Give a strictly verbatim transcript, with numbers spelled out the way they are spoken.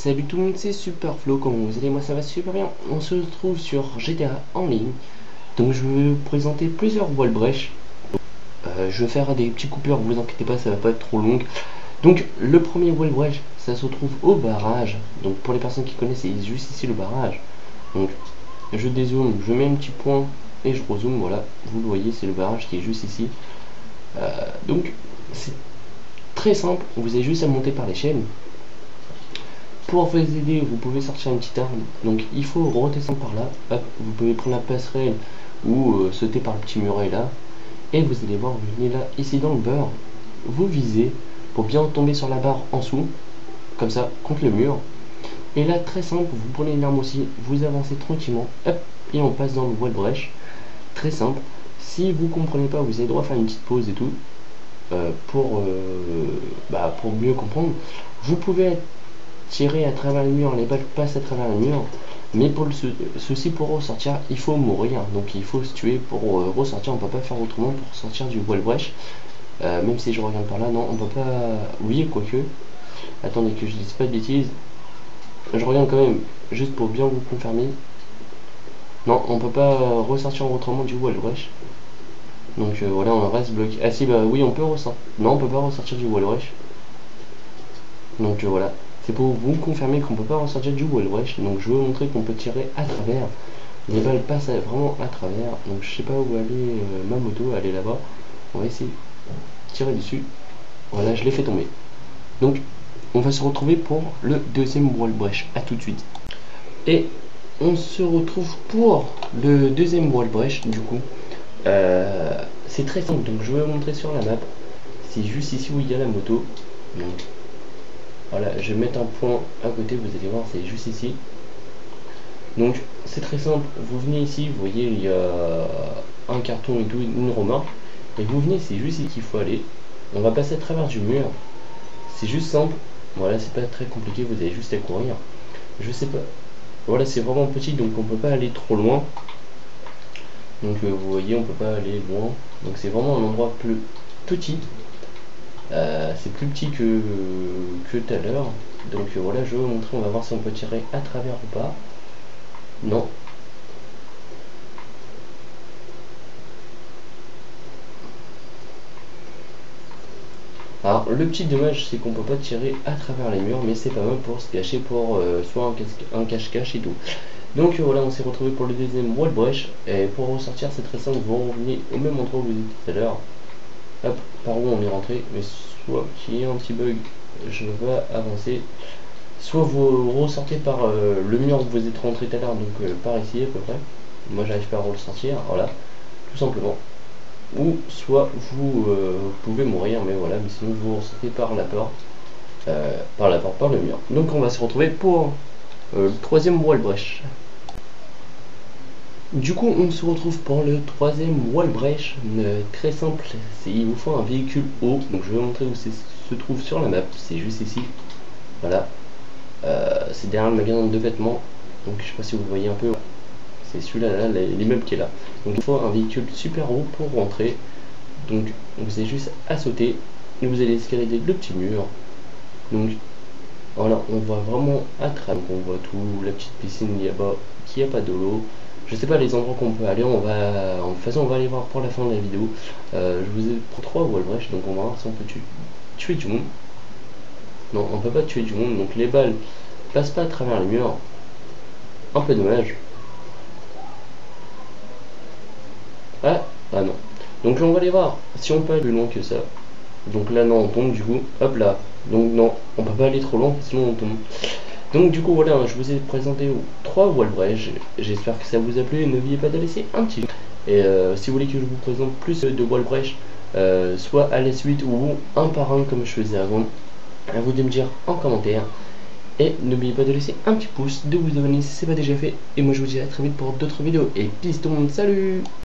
Salut tout le monde, c'est Superflo, comment vous allez? Moi ça va super bien. On se retrouve sur G T A en ligne. Donc je vais vous présenter plusieurs wall breach. Euh, je vais faire des petits coupures, vous inquiétez pas, ça va pas être trop long. Donc le premier wall breach, ça se trouve au barrage. Donc pour les personnes qui connaissent, c'est juste ici le barrage. Donc je dézoome, je mets un petit point et je rezoome, voilà. Vous le voyez, c'est le barrage qui est juste ici. Euh, donc c'est très simple, vous avez juste à monter par l'échelle. Pour vous aider, vous pouvez sortir une petite arme. Donc il faut redescendre par là. Hop, vous pouvez prendre la passerelle ou euh, sauter par le petit muret là. Et vous allez voir, vous venez là, ici dans le beurre. Vous visez pour bien tomber sur la barre en dessous. Comme ça, contre le mur. Et là, très simple, vous prenez une arme aussi. Vous avancez tranquillement. Hop, et on passe dans le wall breach. Très simple. Si vous comprenez pas, vous avez droit à faire une petite pause et tout. Euh, pour, euh, bah, pour mieux comprendre. Vous pouvez être tirer à travers le mur, les balles passent à travers le mur, mais pour le ceci pour ressortir il faut mourir, donc il faut se tuer pour euh, ressortir. On peut pas faire autrement pour sortir du wall breach. Euh, même si je regarde par là, non, on peut pas. Oui, quoique, attendez que je dise pas de bêtises, je regarde quand même juste pour bien vous confirmer. Non, on peut pas ressortir autrement du wall breach. Donc euh, voilà, on reste bloqué. Ah si, bah oui, on peut ressortir. Non, on peut pas ressortir du wall breach. Donc euh, voilà, c'est pour vous confirmer qu'on peut pas ressortir du wall breach. Donc je veux montrer qu'on peut tirer à travers. Les balles passent vraiment à travers. Donc je sais pas où aller euh, ma moto, elle est là-bas. On va essayer de tirer dessus. Voilà, je l'ai fait tomber. Donc on va se retrouver pour le deuxième wall breach. À tout de suite. Et on se retrouve pour le deuxième wall breach du coup. Euh, c'est très simple, donc je vais vous montrer sur la map. C'est juste ici où il y a la moto. Donc voilà, je vais mettre un point à côté, vous allez voir, c'est juste ici. Donc c'est très simple, vous venez ici, vous voyez il y a un carton et tout, une remarque, et vous venez, c'est juste ici qu'il faut aller. On va passer à travers du mur, c'est juste simple, voilà, c'est pas très compliqué, vous avez juste à courir. Je sais pas, voilà, c'est vraiment petit, donc on peut pas aller trop loin. Donc euh, vous voyez, on peut pas aller loin, donc c'est vraiment un endroit plus petit. Euh, c'est plus petit que, que tout à l'heure. Donc euh, voilà, je vais vous montrer, on va voir si on peut tirer à travers ou pas. Non. Alors le petit dommage, c'est qu'on peut pas tirer à travers les murs, mais c'est pas mal pour se cacher, pour euh, soit un cache-cache et tout. Donc euh, voilà, on s'est retrouvé pour le deuxième wall breach. Et pour ressortir, c'est très simple, vous revenez au même endroit où vous étiez tout à l'heure. Hop, par où on est rentré, mais soit qu'il y ait un petit bug, je ne vais pas avancer. Soit vous ressortez par euh, le mur où vous êtes rentré tout à l'heure, donc euh, par ici à peu près. Moi j'arrive pas à ressortir, voilà, tout simplement. Ou soit vous euh, pouvez mourir, mais voilà, mais sinon vous ressortez par la porte, euh, par la porte, par le mur. Donc on va se retrouver pour euh, le troisième wall breach. Du coup on se retrouve pour le troisième wall breach, euh, très simple, c'est il vous faut un véhicule haut, donc je vais vous montrer où c'est se trouve sur la map, c'est juste ici, voilà. Euh, c'est derrière le magasin de vêtements, donc je sais pas si vous voyez un peu, c'est celui-là, là, l'immeuble qui est là. Donc il faut un véhicule super haut pour rentrer, donc vous avez juste à sauter et vous allez escalader le petit mur. Donc voilà, on voit vraiment à travers, on voit tout, la petite piscine là-bas qui a pas de l'eau. Je sais pas les endroits qu'on peut aller, on va, en façon on va aller voir pour la fin de la vidéo. Euh, je vous ai pris trois wall breach, donc on va voir si on peut tuer, tuer du monde. Non, on peut pas tuer du monde, donc les balles passent pas à travers les murs. Un peu dommage. Ah, ah non. Donc là on va aller voir si on peut aller plus loin que ça. Donc là non, on tombe du coup. Hop là. Donc non, on peut pas aller trop loin, sinon on tombe. Donc du coup voilà, je vous ai présenté trois wall breach. J'espère que ça vous a plu. N'oubliez pas de laisser un petit like. Et euh, si vous voulez que je vous présente plus de wall breach, euh, soit à la suite ou un par un comme je faisais avant, à vous de me dire en commentaire. Et n'oubliez pas de laisser un petit pouce, de vous abonner si ce n'est pas déjà fait. Et moi je vous dis à très vite pour d'autres vidéos. Et peace tout le monde, salut!